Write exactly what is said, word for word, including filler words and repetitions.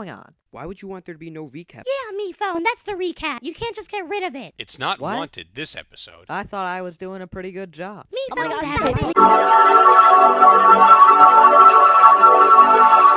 going on? Why would you want there to be no recap? Yeah, me phone, that's the recap. You can't just get rid of it. It's not What? wanted this episode. I thought I was doing a pretty good job. Me Oh my phone, God, stop have it. it.